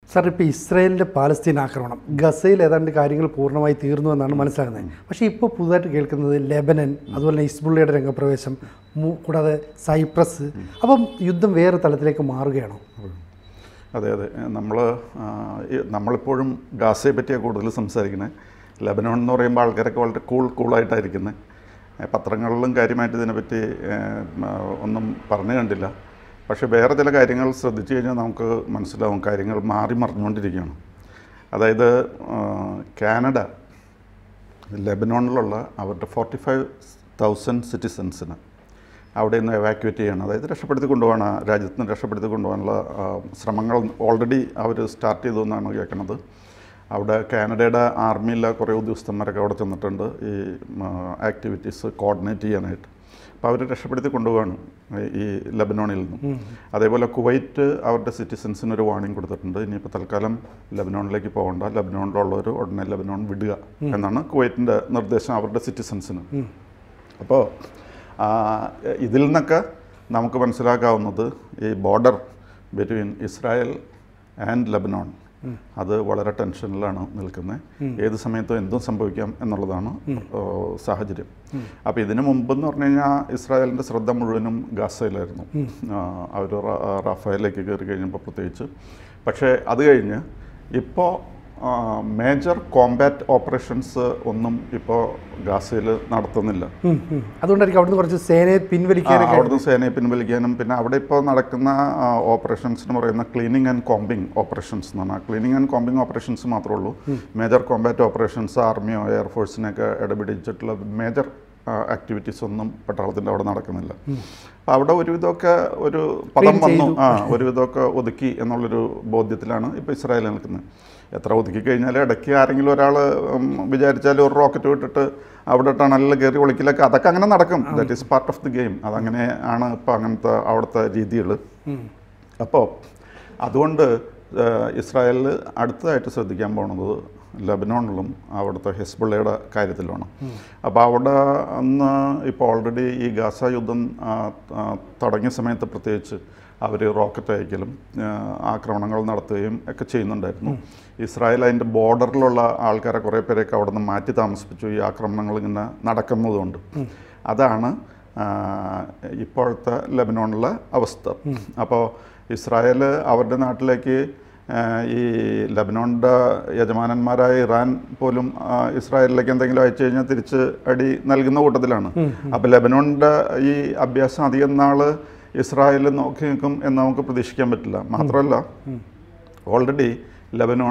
Sir, ഇപ്പോൾ ഇസ്രായേലിൻ്റെ Palestine ആക്രമണം ഗസയിൽ ഏതാണ്ട് കാര്യങ്ങൾ പൂർണ്ണമായി തീർന്നു എന്നാണ് മനസ്സിലാകുന്നത്. പക്ഷേ ഇപ്പോൾ പുതുതായിട്ട് കേൾക്കുന്നത് ലെബനൻ, അതുപോലെ തന്നെ ഹിസ്ബുള്ളയുടെ രംഗപ്രവേശം, കൂടാതെ സൈപ്രസ്. അപ്പം യുദ്ധം വേറെ തലത്തിലേക്ക് മാറുകയാണോ? അതെ അതെ, നമ്മളിപ്പോഴും ഗാസയെ പറ്റിയാണ് കൂടുതൽ സംസാരിക്കുന്നത്. ലെബനോൺ എന്ന് പറയുമ്പോൾ ആൾക്കാരൊക്കെ വളരെ കൂളായിട്ടായിരിക്കുന്നത്. പത്രങ്ങളിലും കാര്യമായിട്ട് ഇതിനെപ്പറ്റി ഒന്നും പറഞ്ഞു കണ്ടില്ല. പക്ഷേ വേറെ ചില കാര്യങ്ങൾ ശ്രദ്ധിച്ചു കഴിഞ്ഞാൽ നമുക്ക് മനസ്സിലാവും കാര്യങ്ങൾ മാറി മറിഞ്ഞുകൊണ്ടിരിക്കുകയാണ്. അതായത് കാനഡ ലെബനോണിലുള്ള അവരുടെ 45,000 സിറ്റിസൺസിന് അവിടെ നിന്ന് എവാക്യുവേറ്റ് ചെയ്യണം, അതായത് രക്ഷപ്പെടുത്തി കൊണ്ടുപോകണം, രാജ്യത്ത് നിന്ന് രക്ഷപ്പെടുത്തി കൊണ്ടുപോകാനുള്ള ശ്രമങ്ങൾ ഓൾറെഡി അവർ സ്റ്റാർട്ട് ചെയ്തു എന്നാണ് കേൾക്കുന്നത്. അവിടെ കാനഡയുടെ ആർമിയിലെ കുറേ ഉദ്യോഗസ്ഥന്മാരൊക്കെ അവിടെ ചെന്നിട്ടുണ്ട് ഈ ആക്ടിവിറ്റീസ് കോർഡിനേറ്റ് ചെയ്യാനായിട്ട്. അപ്പോൾ അവർ രക്ഷപ്പെടുത്തി കൊണ്ടുപോവാണ് ഈ ലെബനോണിൽ നിന്നും. അതേപോലെ കുവൈറ്റ് അവരുടെ സിറ്റിസൺസിനൊരു വാർണിംഗ് കൊടുത്തിട്ടുണ്ട്, ഇനിയിപ്പോൾ തൽക്കാലം ലെബനോണിലേക്ക് പോകണ്ട, ലെബനോണിലുള്ളവർ ഉടനെ ലെബനോൺ വിടുക എന്നാണ് കുവൈറ്റിൻ്റെ നിർദ്ദേശം അവരുടെ സിറ്റിസൺസിന്. അപ്പോൾ ഇതിൽ നിന്നൊക്കെ നമുക്ക് മനസ്സിലാക്കാവുന്നത് ഈ border between Israel and Lebanon അത് വളരെ ടെൻഷനിലാണ് നിൽക്കുന്നത്. ഏത് സമയത്തും എന്തും സംഭവിക്കാം എന്നുള്ളതാണ് സാഹചര്യം. അപ്പോൾ ഇതിനു മുമ്പെന്ന് പറഞ്ഞു കഴിഞ്ഞാൽ ഇസ്രായേലിൻ്റെ ശ്രദ്ധ മുഴുവനും ഗാസയിലായിരുന്നു, അവർ റാഫയിലേക്ക് കയറി കഴിഞ്ഞപ്പോൾ പ്രത്യേകിച്ച്. പക്ഷേ അത് കഴിഞ്ഞ് ഇപ്പോൾ മേജർ കോമ്പാറ്റ് ഓപ്പറേഷൻസ് ഒന്നും ഇപ്പോൾ ഗാസയിൽ നടത്തുന്നില്ല. അതുകൊണ്ടായിരിക്കും അവിടുന്ന് കുറച്ച് സേനയെ പിൻവലിക്കാനും പിന്നെ അവിടെ ഇപ്പോൾ നടക്കുന്ന ഓപ്പറേഷൻസ് എന്ന് പറയുന്ന ക്ലീനിങ് ആൻഡ് കോമ്പിങ് ഓപ്പറേഷൻസ് എന്ന് പറഞ്ഞാൽ ക്ലീനിങ് ആൻഡ് കോമ്പിങ് ഓപ്പറേഷൻസ് മാത്രമേ ഉള്ളൂ. മേജർ കോമ്പാറ്റ് ഓപ്പറേഷൻസ് ആർമിയോ എയർഫോഴ്സിനെയൊക്കെ ഇടപിടിച്ചിട്ടുള്ള മേജർ ആക്ടിവിറ്റീസ് ഒന്നും പട്ടാളത്തിൻ്റെ അവിടെ നടക്കുന്നില്ല. അപ്പോൾ അവിടെ ഒരുവിധമൊക്കെ ഒരു പദം വന്നു, ഒരുവിധമൊക്കെ ഒതുക്കി എന്നുള്ളൊരു ബോധ്യത്തിലാണ് ഇപ്പോൾ ഇസ്രായേൽ നിൽക്കുന്നത്. എത്ര ഒതുക്കി കഴിഞ്ഞാൽ ഇടയ്ക്ക് ആരെങ്കിലും ഒരാൾ വിചാരിച്ചാൽ ഒരു റോക്കറ്റ് വിട്ടിട്ട് അവിടെ ടണലിൽ കയറി ഒളിക്കലൊക്കെ അതൊക്കെ അങ്ങനെ നടക്കും. That is part of the game. അതങ്ങനെ ആണ് ഇപ്പോൾ അങ്ങനത്തെ അവിടുത്തെ രീതികൾ. അപ്പോൾ അതുകൊണ്ട് ഇസ്രായേലിൽ അടുത്തതായിട്ട് ശ്രദ്ധിക്കാൻ പോകുന്നത് ലെബനോണിലും അവിടുത്തെ ഹിസ്ബുള്ളയുടെ കാര്യത്തിലാണ്. അപ്പോൾ അവിടെ അന്ന് ഇപ്പോൾ ഓൾറെഡി ഈ ഗാസ യുദ്ധം തുടങ്ങിയ സമയത്ത് പ്രത്യേകിച്ച് അവർ റോക്കറ്റ് അയക്കലും ആക്രമണങ്ങൾ നടത്തുകയും ഒക്കെ ചെയ്യുന്നുണ്ടായിരുന്നു. ഇസ്രായേൽ അതിൻ്റെ ബോർഡറിലുള്ള ആൾക്കാരെ കുറേ പേരെയൊക്കെ അവിടെ നിന്ന് മാറ്റി താമസിപ്പിച്ചു ഈ ആക്രമണങ്ങൾ ഇങ്ങനെ നടക്കുന്നതുകൊണ്ട്. അതാണ് ഇപ്പോഴത്തെ ലെബനോണിലെ അവസ്ഥ. അപ്പോൾ ഇസ്രായേൽ അവരുടെ നാട്ടിലേക്ക് ഈ ലെബനോണിൻ്റെ യജമാനന്മാരായ ഇറാൻ പോലും ഇസ്രായേലിലേക്ക് എന്തെങ്കിലും അയച്ചു കഴിഞ്ഞാൽ തിരിച്ച് അടി നൽകുന്ന കൂട്ടത്തിലാണ്. അപ്പോൾ ലെബനോണിൻ്റെ ഈ അഭ്യാസം അധികം നാൾ ഇസ്രായേൽ നോക്കി നിൽക്കും എന്ന് നമുക്ക് പ്രതീക്ഷിക്കാൻ പറ്റില്ല. മാത്രമല്ല ഓൾറെഡി ലെബനോൺ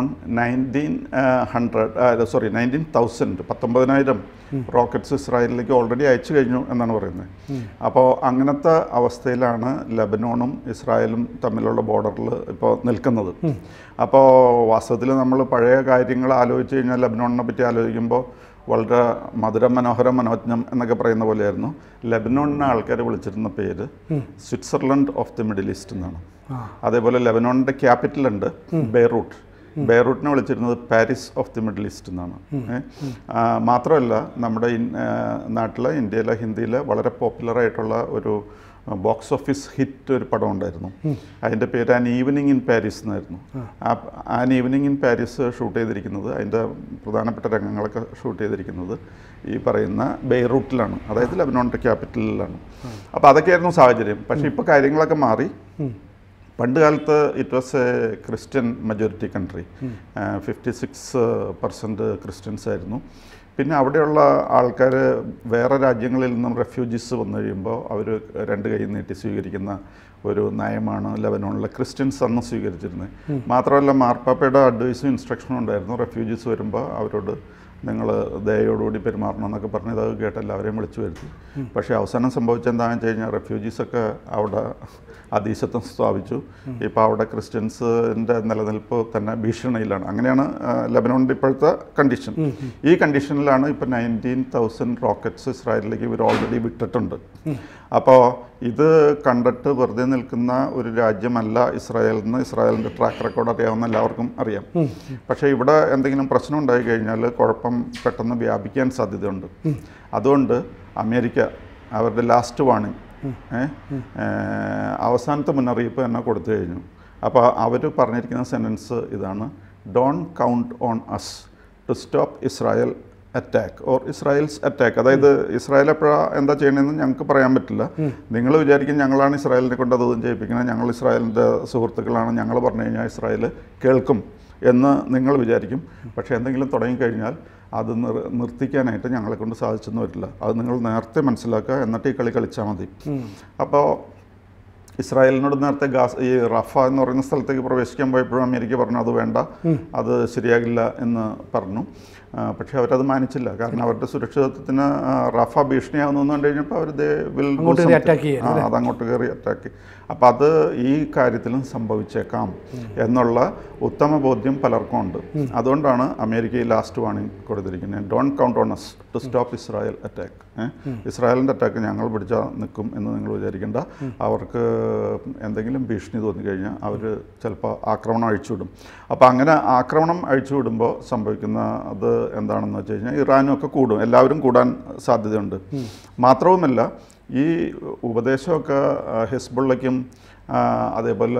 19,000 റോക്കറ്റ്സ് ഇസ്രായേലിലേക്ക് ഓൾറെഡി അയച്ചു കഴിഞ്ഞു എന്നാണ് പറയുന്നത്. അപ്പോൾ അങ്ങനത്തെ അവസ്ഥയിലാണ് ലെബനോണും ഇസ്രായേലും തമ്മിലുള്ള ബോർഡറിൽ ഇപ്പോൾ നിൽക്കുന്നത്. അപ്പോൾ വാസ്തവത്തിൽ നമ്മൾ പഴയ കാര്യങ്ങൾ ആലോചിച്ച് കഴിഞ്ഞാൽ ലെബനോണിനെ പറ്റി ആലോചിക്കുമ്പോൾ വളരെ മധുരം മനോഹരം മനോജ്ഞം എന്നൊക്കെ പറയുന്ന പോലെയായിരുന്നു. ലെബനോണിനെ ആൾക്കാർ വിളിച്ചിരുന്ന പേര് Switzerland of the Middle East എന്നാണ്. അതേപോലെ ലെബനോണിൻ്റെ ക്യാപിറ്റലുണ്ട് ബെയ്റൂട്ടിനെ വിളിച്ചിരുന്നത് Paris of the Middle East എന്നാണ്. മാത്രമല്ല നമ്മുടെ നാട്ടിലെ ഇന്ത്യയിലെ ഹിന്ദിയിലെ വളരെ പോപ്പുലറായിട്ടുള്ള ഒരു ബോക്സ് ഓഫീസ് ഹിറ്റ് ഒരു പടം ഉണ്ടായിരുന്നു. അതിൻ്റെ പേര് ആൻ ഈവനിങ് ഇൻ പാരീസ് എന്നായിരുന്നു. An evening in Paris shoot ചെയ്തിരിക്കുന്നത്, അതിൻ്റെ പ്രധാനപ്പെട്ട രംഗങ്ങളൊക്കെ ഷൂട്ട് ചെയ്തിരിക്കുന്നത് ഈ പറയുന്ന ബെയ്റൂട്ടിലാണ്, അതായത് ലെബനോണിൻ്റെ ക്യാപിറ്റലിലാണ്. അപ്പോൾ അതൊക്കെയായിരുന്നു സാഹചര്യം. പക്ഷേ ഇപ്പോൾ കാര്യങ്ങളൊക്കെ മാറി. പണ്ട് കാലത്ത് it was a Christian majority country, 56% Christians ആയിരുന്നു. പിന്നെ അവിടെയുള്ള ആൾക്കാർ വേറെ രാജ്യങ്ങളിൽ നിന്നും റെഫ്യൂജീസ് വന്നു കഴിയുമ്പോൾ അവർ രണ്ട് കൈ നീട്ടി സ്വീകരിക്കുന്ന ഒരു നയമാണ് ലെബനോണിലെ ക്രിസ്ത്യൻസ് അന്ന് സ്വീകരിച്ചിരുന്നത്. മാത്രമല്ല മാർപ്പാപ്പയുടെ അഡ്വൈസും ഇൻസ്ട്രക്ഷനും ഉണ്ടായിരുന്നു, റെഫ്യൂജീസ് വരുമ്പോൾ അവരോട് നിങ്ങൾ ദയോടുകൂടി പെരുമാറണം എന്നൊക്കെ പറഞ്ഞ് ഇതൊക്കെ കേട്ട് എല്ലാവരെയും വിളിച്ചു വരുത്തി. പക്ഷേ അവസാനം സംഭവിച്ചെന്താണെന്ന് വെച്ച് കഴിഞ്ഞാൽ റെഫ്യൂജീസൊക്കെ അവിടെ അധീശത്വം സ്ഥാപിച്ചു. ഇപ്പോൾ അവിടെ ക്രിസ്ത്യൻസിൻ്റെ നിലനിൽപ്പ് തന്നെ ഭീഷണിയിലാണ്. അങ്ങനെയാണ് ലെബനോണിൻ്റെ ഇപ്പോഴത്തെ കണ്ടീഷൻ. ഈ കണ്ടീഷനിലാണ് ഇപ്പോൾ 19,000 റോക്കറ്റ്സ് ഇസ്രായേലിലേക്ക് ഇവർ ഓൾറെഡി വിട്ടിട്ടുണ്ട്. അപ്പോൾ ഇത് കണ്ടിട്ട് വെറുതെ നിൽക്കുന്ന ഒരു രാജ്യമല്ല ഇസ്രായേൽ എന്ന് ഇസ്രായേലിൻ്റെ ട്രാക്ക് റെക്കോർഡ് അറിയാവുന്ന എല്ലാവർക്കും അറിയാം. പക്ഷേ ഇവിടെ എന്തെങ്കിലും പ്രശ്നം ഉണ്ടായി കഴിഞ്ഞാൽ കുഴപ്പം പെട്ടെന്ന് വ്യാപിക്കാൻ സാധ്യതയുണ്ട്. അതുകൊണ്ട് അമേരിക്ക അവരുടെ ലാസ്റ്റ് വാണിംഗ് അവസാനത്തെ മുന്നറിയിപ്പ് തന്നെ കൊടുത്തു കഴിഞ്ഞു. അപ്പോൾ അവർ പറഞ്ഞിരിക്കുന്ന സെൻറ്റൻസ് ഇതാണ്: don't count on us to stop Israel attack or Israel's attack. അതായത് ഇസ്രായേൽ എപ്പോഴാണ് എന്താ ചെയ്യണമെന്ന് ഞങ്ങൾക്ക് പറയാൻ പറ്റില്ല. നിങ്ങൾ വിചാരിക്കും ഞങ്ങളാണ് ഇസ്രായേലിനെ കൊണ്ട് അതും ചെയ്യിപ്പിക്കുന്നത്, ഞങ്ങൾ ഇസ്രായേലിൻ്റെ സുഹൃത്തുക്കളാണ്, ഞങ്ങൾ പറഞ്ഞു കഴിഞ്ഞാൽ ഇസ്രായേൽ കേൾക്കും എന്ന് നിങ്ങൾ വിചാരിക്കും. പക്ഷേ എന്തെങ്കിലും തുടങ്ങിക്കഴിഞ്ഞാൽ അത് നിർത്തിക്കാനായിട്ട് ഞങ്ങളെ കൊണ്ട് സാധിച്ചെന്ന് വരില്ല. അത് നിങ്ങൾ നേരത്തെ മനസ്സിലാക്കുക, എന്നിട്ട് ഈ കളി കളിച്ചാൽ മതി. അപ്പോൾ ഇസ്രായേലിനോട് നേരത്തെ ഈ റഫ എന്ന് പറയുന്ന സ്ഥലത്തേക്ക് പ്രവേശിക്കാൻ പോയപ്പോഴും അമേരിക്ക പറഞ്ഞു അത് വേണ്ട, അത് ശരിയാകില്ല എന്ന് പറഞ്ഞു. പക്ഷേ അവരത് മാനിച്ചില്ല. കാരണം അവരുടെ സുരക്ഷിതത്വത്തിന് റഫ ഭീഷണിയാവുന്നു കണ്ടു കഴിഞ്ഞപ്പോൾ അവർ അതങ്ങോട്ട് കയറി അറ്റാക്ക്. അപ്പം അത് ഈ കാര്യത്തിലും സംഭവിച്ചേക്കാം എന്നുള്ള ഉത്തമ ബോധ്യം പലർക്കും ഉണ്ട്. അതുകൊണ്ടാണ് അമേരിക്ക ഈ ലാസ്റ്റ് വാണിംഗ് കൊടുത്തിരിക്കുന്നത്: don't count on us to stop Israel attack. ഇസ്രായേലിൻ്റെ അറ്റാക്ക് ഞങ്ങൾ പിടിച്ചാൽ നിൽക്കും എന്ന് നിങ്ങൾ വിചാരിക്കേണ്ട. അവർക്ക് എന്തെങ്കിലും ഭീഷണി തോന്നിക്കഴിഞ്ഞാൽ അവർ ചിലപ്പോൾ ആക്രമണം അഴിച്ചുവിടും. അപ്പോൾ അങ്ങനെ ആക്രമണം അഴിച്ചുവിടുമ്പോൾ സംഭവിക്കുന്ന അത് എന്താണെന്ന് വെച്ച് കഴിഞ്ഞാൽ ഇറാനും ഒക്കെ കൂടും, എല്ലാവരും കൂടാൻ സാധ്യതയുണ്ട്. മാത്രവുമല്ല, ഈ ഉപദേശമൊക്കെ ഹിസ്ബുള്ളയ്ക്കും അതേപോലെ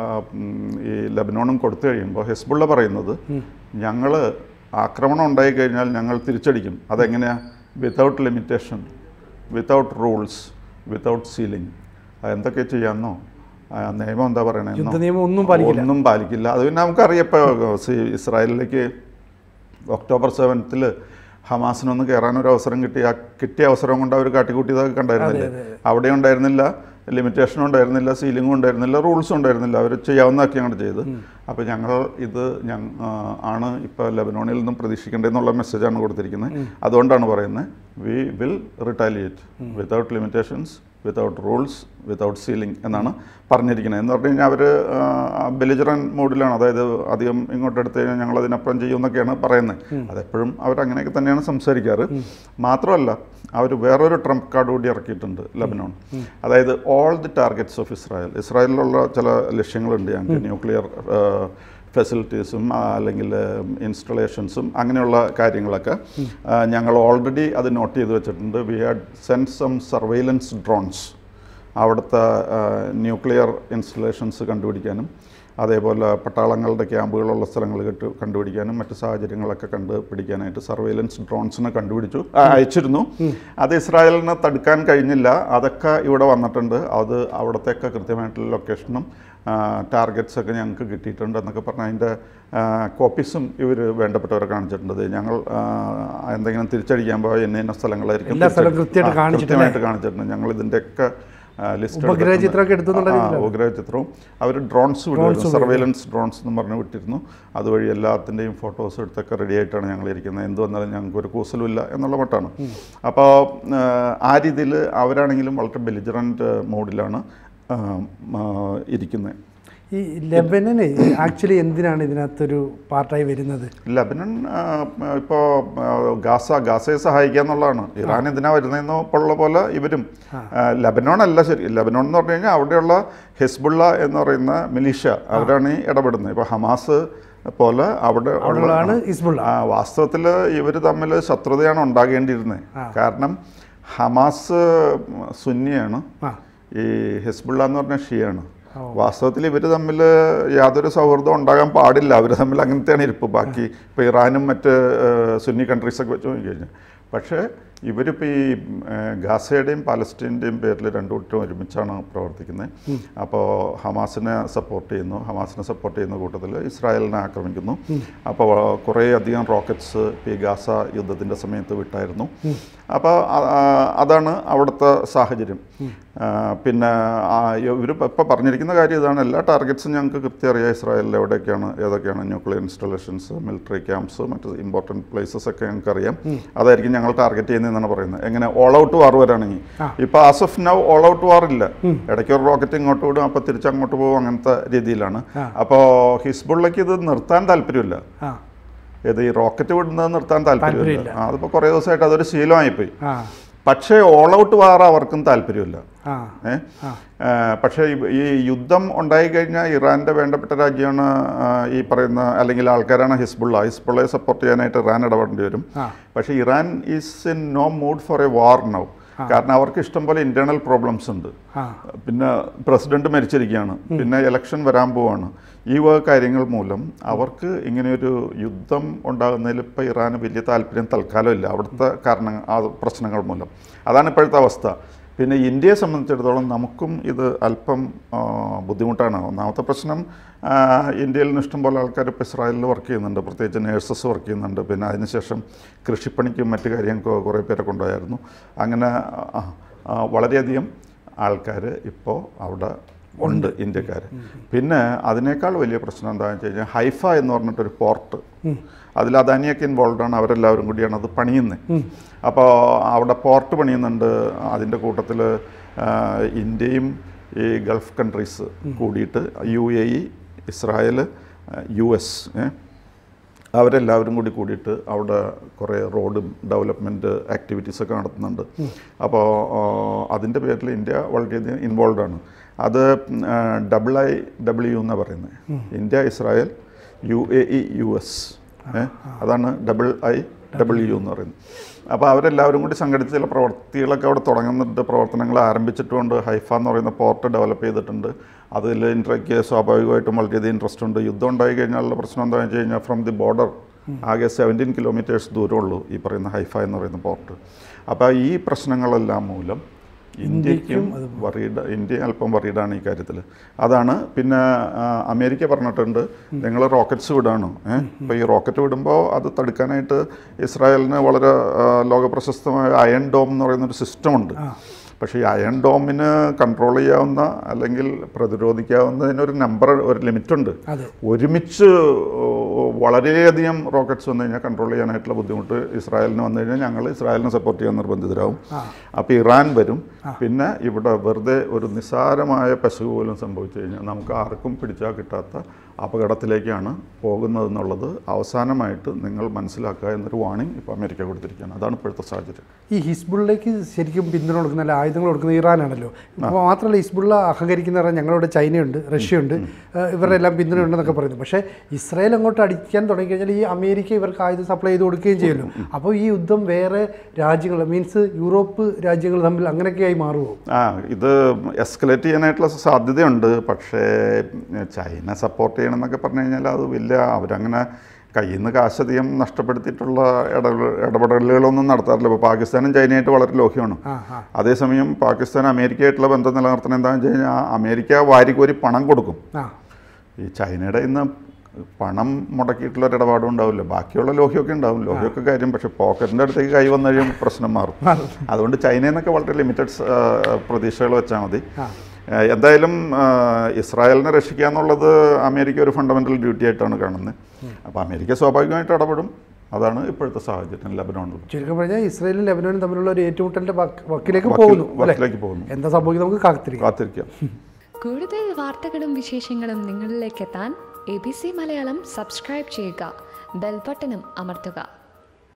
ഈ ലബനോണും കൊടുത്തു കഴിയുമ്പോൾ ഹിസ്ബുള്ള പറയുന്നത് ഞങ്ങൾ ആക്രമണം ഉണ്ടായിക്കഴിഞ്ഞാൽ ഞങ്ങൾ തിരിച്ചടിക്കും. അതെങ്ങനെയാണ്? Without limitation, without rules, without ceiling. എന്തൊക്കെ ചെയ്യാമെന്നോ നിയമം എന്താ പറയണമെന്നോ ഒന്നും പാലിക്കില്ല. അത് പിന്നെ നമുക്കറിയാം. ഇപ്പോൾ ഇസ്രായേലിലേക്ക് ഒക്ടോബർ 7 ഹമാസിനൊന്ന് കയറാനൊരു അവസരം കിട്ടിയ അവസരം കൊണ്ട് അവർ കാട്ടിക്കൂട്ടിയതൊക്കെ കണ്ടായിരുന്നില്ലേ? അവിടെ ഉണ്ടായിരുന്നില്ല, ലിമിറ്റേഷനും ഉണ്ടായിരുന്നില്ല, സീലിംഗും ഉണ്ടായിരുന്നില്ല, റൂൾസും ഉണ്ടായിരുന്നില്ല. അവർ ചെയ്യാവുന്നതൊക്കെ അങ്ങോട്ട് ചെയ്ത്. അപ്പോൾ ഞങ്ങൾ ഇത് ആണ് ഇപ്പോൾ ലെബനോണിൽ നിന്നും പ്രതീക്ഷിക്കേണ്ടതെന്നുള്ള മെസ്സേജാണ് കൊടുത്തിരിക്കുന്നത്. അതുകൊണ്ടാണ് പറയുന്നത് we will retaliate without limitations, without rules, without ceiling എന്നാണ് പറഞ്ഞിരിക്കുന്നത്. എന്ന് പറഞ്ഞു കഴിഞ്ഞാൽ അവർ ബെലിജറൻ മോഡിലാണ്. അതായത് അധികം ഇങ്ങോട്ട് എടുത്തു കഴിഞ്ഞാൽ ഞങ്ങൾ അതിനപ്പുറം ചെയ്യുമെന്നൊക്കെയാണ് പറയുന്നത്. അതെപ്പോഴും അവരങ്ങനെയൊക്കെ തന്നെയാണ് സംസാരിക്കാറ്. മാത്രമല്ല, അവർ വേറൊരു ട്രംപ് കാർഡ് കൂടി ഇറക്കിയിട്ടുണ്ട് ലബനോൺ. അതായത് all the targets of Israel. ഇസ്രായേലിലുള്ള ചില ലക്ഷ്യങ്ങളുണ്ട് ഞങ്ങൾക്ക്, ന്യൂക്ലിയർ ഫെസിലിറ്റീസും അല്ലെങ്കിൽ ഇൻസ്റ്റലേഷൻസും അങ്ങനെയുള്ള കാര്യങ്ങളൊക്കെ ഞങ്ങൾ ഓൾറെഡി അത് നോട്ട് ചെയ്ത് വെച്ചിട്ടുണ്ട്. We had send some surveillance drones അവിടുത്തെ ന്യൂക്ലിയർ ഇൻസ്റ്റലേഷൻസ് കണ്ടുപിടിക്കാനും അതേപോലെ പട്ടാളങ്ങളുടെ ക്യാമ്പുകളുള്ള സ്ഥലങ്ങൾ കണ്ടുപിടിക്കാനും മറ്റ് സാഹചര്യങ്ങളൊക്കെ കണ്ടുപിടിക്കാനായിട്ട് സർവൈലൻസ് ഡ്രോൺസിനെ അയച്ചിരുന്നു. അത് ഇസ്രായേലിന് തടുക്കാൻ കഴിഞ്ഞില്ല. അതൊക്കെ ഇവിടെ വന്നിട്ടുണ്ട്. അത് അവിടത്തേക്ക് കൃത്യമായിട്ടുള്ള ലൊക്കേഷനും ടാർഗറ്റ്സൊക്കെ ഞങ്ങൾക്ക് കിട്ടിയിട്ടുണ്ട് എന്നൊക്കെ പറഞ്ഞാൽ അതിൻ്റെ കോപ്പീസും ഇവർ വേണ്ടപ്പെട്ടവരെ കാണിച്ചിട്ടുണ്ട്. ഞങ്ങൾ എന്തെങ്കിലും തിരിച്ചടിക്കാൻ പോയ ഇന്ന സ്ഥലങ്ങളായിരിക്കും കൃത്യമായിട്ട് കാണിച്ചിട്ടുണ്ട്. ഞങ്ങൾ ഇതിൻ്റെയൊക്കെ ഉപഗ്രഹചിത്രവും അവർ ഡ്രോൺസ് വിടുമായിരുന്നു, സർവൈലൻസ് ഡ്രോൺസ് എന്ന് പറഞ്ഞ് വിട്ടിരുന്നു. അതുവഴി എല്ലാത്തിൻ്റെയും ഫോട്ടോസ് എടുത്തൊക്കെ റെഡി ആയിട്ടാണ് ഞങ്ങൾ ഇരിക്കുന്നത്. എന്ത് വന്നാലും ഞങ്ങൾക്ക് ഒരു കൂസലുമില്ല എന്നുള്ള മട്ടാണ്. അപ്പോൾ ആ രീതിയിൽ അവരാണെങ്കിലും വളരെ ബെലിജറൻ്റ് മോഡിലാണ് ഇരിക്കുന്നത്. ഈ ലെബനന് ആക്ച്വലി എന്തിനാണ് ഇതിനകത്തൊരു പാർട്ടായി വരുന്നത്? ലെബനൻ ഇപ്പോൾ ഗാസയെ സഹായിക്കുക എന്നുള്ളതാണ്. ഇറാൻ എന്തിനാണ് വരുന്നതെന്നോ ഉള്ള പോലെ ഇവരും. ലെബനോൺ അല്ല ശരി. ലെബനോൺ എന്ന് പറഞ്ഞു കഴിഞ്ഞാൽ അവിടെയുള്ള ഹിസ്ബുള്ള എന്ന് പറയുന്ന മിലീഷ്യ അവരാണ് ഈ ഇടപെടുന്നത്. ഇപ്പോൾ ഹമാസ് പോലെ അവിടെ വാസ്തവത്തിൽ ഇവർ തമ്മിൽ ശത്രുതയാണ് ഉണ്ടാകേണ്ടിയിരുന്നത്. കാരണം ഹമാസ് സുന്നിയാണ്, ഈ ഹിസ്ബുള്ള എന്ന് പറഞ്ഞാൽ ഷിയാണ്. വാസ്തവത്തിൽ ഇവർ തമ്മിൽ യാതൊരു സൗഹൃദം ഉണ്ടാകാൻ പാടില്ല. അവർ തമ്മിൽ അങ്ങനത്തെയാണ് ഇരിപ്പ്. ബാക്കി ഇപ്പോൾ ഇറാനും മറ്റ് സുന്നി കൺട്രീസൊക്കെ വെച്ച് നോക്കിക്കഴിഞ്ഞാൽ. പക്ഷേ ഇവരിപ്പോൾ ഈ ഗാസയുടെയും പാലസ്തീൻ്റെയും പേരിൽ രണ്ടു കൂട്ടരും ഒരുമിച്ചാണ് പ്രവർത്തിക്കുന്നത്. അപ്പോൾ ഹമാസിനെ സപ്പോർട്ട് ചെയ്യുന്ന കൂട്ടത്തിൽ ഇസ്രായേലിനെ ആക്രമിക്കുന്നു. അപ്പോൾ കുറേ അധികം റോക്കറ്റ്സ് ഈ ഗാസ യുദ്ധത്തിൻ്റെ സമയത്ത് വിട്ടായിരുന്നു. അപ്പോൾ അതാണ് അവിടുത്തെ സാഹചര്യം. പിന്നെ ഇവർ ഇപ്പോൾ പറഞ്ഞിരിക്കുന്ന കാര്യം ഇതാണ്: എല്ലാ ടാർഗറ്റ്സും ഞങ്ങൾക്ക് കൃത്യം അറിയാം. ഇസ്രായേലിൽ ഏതൊക്കെയാണ് ന്യൂക്ലിയർ ഇൻസ്റ്റലേഷൻസ്, മിലിറ്ററി ക്യാമ്പ്സ്, മറ്റ് ഇമ്പോർട്ടൻറ്റ് പ്ലേസസ് ഒക്കെ ഞങ്ങൾക്ക് അറിയാം. അതായിരിക്കും ഞങ്ങൾ ടാർഗറ്റ് ചെയ്യുന്നതെന്നാണ് പറയുന്നത്. എങ്ങനെ ഓൾ ഔട്ട് വാർ വരാണെങ്കിൽ ഇപ്പോൾ as of now all out war ഇല്ല. ഇടയ്ക്ക് ഒരു റോക്കറ്റ് ഇങ്ങോട്ട് വിടും, അപ്പോൾ തിരിച്ചങ്ങോട്ട് പോകും, അങ്ങനത്തെ രീതിയിലാണ്. അപ്പോൾ ഹിസ്ബുള്ളയ്ക്ക് ഇത് നിർത്താൻ താല്പര്യമില്ല. ഈ റോക്കറ്റ് വിടുന്നത് നിർത്താൻ താല്പര്യമില്ല. അതിപ്പോൾ കുറേ ദിവസമായിട്ട് അതൊരു ശീലമായിപ്പോയി. പക്ഷേ ഓൾ ഔട്ട് വാർ അവർക്കും താല്പര്യമില്ല. പക്ഷേ ഈ യുദ്ധം ഉണ്ടായിക്കഴിഞ്ഞാൽ ഇറാൻ്റെ വേണ്ടപ്പെട്ട രാജ്യമാണ് ഈ പറയുന്ന, അല്ലെങ്കിൽ ആൾക്കാരാണ് ഹിസ്ബുള്ളയെ സപ്പോർട്ട് ചെയ്യാനായിട്ട് ഇറാൻ ഇടപെടേണ്ടി വരും. പക്ഷേ Iran is in no mood for a war now. കാരണം അവർക്ക് ഇഷ്ടം പോലെ ഇന്റേണൽ പ്രോബ്ലംസ് ഉണ്ട്. പിന്നെ പ്രസിഡന്റ് മരിച്ചിരിക്കുകയാണ്, പിന്നെ ഇലക്ഷൻ വരാൻ പോവാണ്. ഈ വക കാര്യങ്ങൾ മൂലം അവർക്ക് ഇങ്ങനെയൊരു യുദ്ധം ഉണ്ടാകുന്നതിൽ ഇപ്പോൾ ഇറാന് വലിയ താല്പര്യം തൽക്കാലം ഇല്ല, അവിടുത്തെ പ്രശ്നങ്ങൾ മൂലം. അതാണ് ഇപ്പോഴത്തെ അവസ്ഥ. പിന്നെ ഇന്ത്യയെ സംബന്ധിച്ചിടത്തോളം നമുക്കും ഇത് അല്പം ബുദ്ധിമുട്ടാണ്. ഒന്നാമത്തെ പ്രശ്നം, ഇന്ത്യയിൽ നിന്ന് ഇഷ്ടംപോലെ ആൾക്കാർ ഇപ്പോൾ ഇസ്രായേലിൽ വർക്ക് ചെയ്യുന്നുണ്ട്, പ്രത്യേകിച്ച് നേഴ്സസ് വർക്ക് ചെയ്യുന്നുണ്ട്. പിന്നെ അതിനുശേഷം കൃഷിപ്പണിക്കും മറ്റു കാര്യങ്ങൾക്ക് കുറേ പേരെ കൊണ്ടുപോയായിരുന്നു. അങ്ങനെ വളരെയധികം ആൾക്കാർ ഇപ്പോൾ അവിടെ ഉണ്ട്, ഇന്ത്യക്കാർ. പിന്നെ അതിനേക്കാൾ വലിയ പ്രശ്നം എന്താണെന്ന് വെച്ച് കഴിഞ്ഞാൽ ഹൈഫ എന്ന് പറഞ്ഞിട്ടൊരു പോർട്ട്, അതിൽ അദാനിയൊക്കെ ഇൻവോൾവ് ആണ്, അവരെല്ലാവരും കൂടിയാണ് അത് പണിയുന്നത്. അപ്പോൾ അവിടെ പോർട്ട് പണിയുന്നുണ്ട്. അതിൻ്റെ കൂട്ടത്തിൽ ഇന്ത്യയും ഈ ഗൾഫ് കൺട്രീസ് കൂടിയിട്ട് UAE, ഇസ്രായേൽ, US അവരെല്ലാവരും കൂടിയിട്ട് അവിടെ കുറേ റോഡ് ഡെവലപ്മെൻറ്റ് ആക്ടിവിറ്റീസൊക്കെ നടത്തുന്നുണ്ട്. അപ്പോൾ അതിൻ്റെ പേരിൽ ഇന്ത്യ വളരെയധികം ഇൻവോൾവ് ആണ്. അത് IIW എന്നാണ് പറയുന്നത്, ഇന്ത്യ, ഇസ്രായേൽ, UAE, US, അതാണ് IIW എന്ന് പറയുന്നത്. അപ്പോൾ അവരെല്ലാവരും കൂടി സംഘടിച്ച് ചില പ്രവൃത്തികളൊക്കെ അവിടെ തുടങ്ങുന്നുണ്ട്, പ്രവർത്തനങ്ങൾ ആരംഭിച്ചിട്ടുമുണ്ട്. ഹൈഫ എന്ന് പറയുന്ന പോർട്ട് ഡെവലപ്പ് ചെയ്തിട്ടുണ്ട്. അതിൽ ഇന്ത്യക്ക് സ്വാഭാവികമായിട്ടും വളരെയധികം ഇൻട്രസ്റ്റ് ഉണ്ട്. യുദ്ധം ഉണ്ടായി കഴിഞ്ഞാലുള്ള പ്രശ്നം എന്താണെന്ന് വെച്ച് കഴിഞ്ഞാൽ ഫ്രം ദി ബോർഡർ ആകെ 17 കിലോമീറ്റേഴ്സ് ദൂരമുള്ളൂ ഈ പറയുന്ന ഹൈഫ എന്ന് പറയുന്ന പോർട്ട്. അപ്പോൾ ഈ പ്രശ്നങ്ങളെല്ലാം മൂലം ഇന്ത്യക്കും ഇന്ത്യ അല്പം വറീഡാണ് ഈ കാര്യത്തിൽ. അതാണ്. പിന്നെ അമേരിക്ക പറഞ്ഞിട്ടുണ്ട്, നിങ്ങൾ റോക്കറ്റ്സ് വിടാണോ? ഇപ്പോൾ ഈ റോക്കറ്റ് വിടുമ്പോൾ അത് തടുക്കാനായിട്ട് ഇസ്രായേലിന് വളരെ ലോകപ്രശസ്തമായ അയൺ ഡോം എന്ന് പറയുന്നൊരു സിസ്റ്റമുണ്ട്. പക്ഷേ ഈ അയൺ ഡോമിന് കൺട്രോൾ ചെയ്യാവുന്ന അല്ലെങ്കിൽ പ്രതിരോധിക്കാവുന്നതിനൊരു ഒരു ലിമിറ്റുണ്ട്. ഒരുമിച്ച് വളരെയധികം റോക്കറ്റ്സ് വന്നു കഴിഞ്ഞാൽ കൺട്രോൾ ചെയ്യാനായിട്ടുള്ള ബുദ്ധിമുട്ട് ഇസ്രായേലിന് വന്നു കഴിഞ്ഞാൽ ഞങ്ങൾ ഇസ്രായേലിനെ സപ്പോർട്ട് ചെയ്യാൻ നിർബന്ധിതരാകും. അപ്പോൾ ഇറാൻ വരും. പിന്നെ ഇവിടെ വെറുതെ ഒരു നിസ്സാരമായ പശു പോലും സംഭവിച്ചു കഴിഞ്ഞാൽ നമുക്ക് ആർക്കും പിടിച്ചാൽ കിട്ടാത്ത അപകടത്തിലേക്കാണ് പോകുന്നതെന്നുള്ളത് അവസാനമായിട്ട് നിങ്ങൾ മനസ്സിലാക്കുക എന്നൊരു വാണിംഗ് ഇപ്പോൾ അമേരിക്ക കൊടുത്തിരിക്കുകയാണ്. അതാണ് ഇപ്പോഴത്തെ സാഹചര്യം. ഈ ഹിസ്ബുള്ളയ്ക്ക് ശരിക്കും പിന്തുണ കൊടുക്കുന്ന, അല്ല ആയുധങ്ങൾ കൊടുക്കുന്ന ഇറാനാണല്ലോ. അപ്പോൾ മാത്രമല്ല ഹിസ്ബുള്ള അഹങ്കരിക്കുന്ന ഞങ്ങളോട് ചൈനയുണ്ട്, റഷ്യയുണ്ട്, ഇവരുടെ എല്ലാം പിന്തുണയുണ്ടെന്നൊക്കെ പറയുന്നു. പക്ഷേ ഇസ്രായേൽ അങ്ങോട്ട് അടിക്കാൻ തുടങ്ങിക്കഴിഞ്ഞാൽ ഈ അമേരിക്ക ഇവർക്ക് ആയുധം സപ്ലൈ ചെയ്ത് കൊടുക്കുകയും ചെയ്യുമല്ലോ. അപ്പോൾ ഈ യുദ്ധം വേറെ രാജ്യങ്ങൾ, മീൻസ് യൂറോപ്പ് രാജ്യങ്ങൾ തമ്മിൽ അങ്ങനെയൊക്കെയായി മാറുമോ? ഇത് എസ്കലേറ്റ് ചെയ്യാനായിട്ടുള്ള സാധ്യതയുണ്ട്. പക്ഷേ ചൈന സപ്പോർട്ട് ചെയ്യണമെന്നൊക്കെ പറഞ്ഞു കഴിഞ്ഞാൽ അത് വലിയ, അവരങ്ങനെ കയ്യിൽ നിന്ന് കാശധികം നഷ്ടപ്പെടുത്തിയിട്ടുള്ള ഇടപെടലുകളൊന്നും നടത്താറില്ല. ഇപ്പോൾ പാകിസ്ഥാനും ചൈനയായിട്ട് വളരെ ലോഹ്യമാണ്. അതേസമയം പാകിസ്ഥാൻ അമേരിക്കയായിട്ടുള്ള ബന്ധം നിർത്തണം എന്താണെന്ന് വെച്ച് കഴിഞ്ഞാൽ അമേരിക്ക വാരിക്കോരി പണം കൊടുക്കും. ഈ ചൈനയുടെ ഇന്ന് പണം മുടക്കിയിട്ടുള്ള ഒരു ഇടപാടും ഉണ്ടാവില്ല. ബാക്കിയുള്ള ലോഹ്യമൊക്കെ ഉണ്ടാവും, ലോഹ്യമൊക്കെ കാര്യം. പക്ഷേ പോക്കറ്റിൻ്റെ അടുത്തേക്ക് കൈ വന്നു കഴിയുമ്പോൾ പ്രശ്നം മാറും. അതുകൊണ്ട് ചൈനയിൽ നിന്നൊക്കെ വളരെ ലിമിറ്റഡ് പ്രതീക്ഷകൾ വെച്ചാൽ മതി. എന്തായാലും ഇസ്രായേലിനെ രക്ഷിക്കുക എന്നുള്ളത് അമേരിക്ക ഒരു ഫണ്ടമെൻ്റൽ ഡ്യൂട്ടി ആയിട്ടാണ് കാണുന്നത്. അപ്പോൾ അമേരിക്ക സ്വാഭാവികമായിട്ട് ഇടപെടും. അതാണ് ഇപ്പോഴത്തെ സാഹചര്യം ലെബനോണിൽ. ചുരുക്കം പറഞ്ഞാൽ ഇസ്രായേലും ലെബനോനും തമ്മിലുള്ള ഒരു ഏറ്റുമുട്ടലിൻ്റെ വക്കിലേക്ക് പോകുന്നു. എന്താ സംഭവിക്കുന്നത് നമുക്ക് കാത്തിരിക്കാം. കൂടുതൽ വാർത്തകളും വിശേഷങ്ങളും നിങ്ങളിലേക്ക് എത്താൻ ABC മലയാളം സബ്സ്ക്രൈബ് ചെയ്യുക, ബെൽ ബട്ടണും അമർത്തുക.